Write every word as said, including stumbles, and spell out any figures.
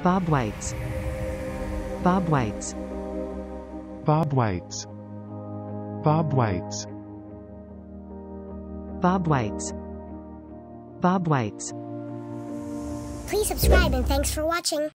bobwhites, bobwhites, bobwhites, bobwhites, bobwhites, bobwhites. Please subscribe and thanks for watching.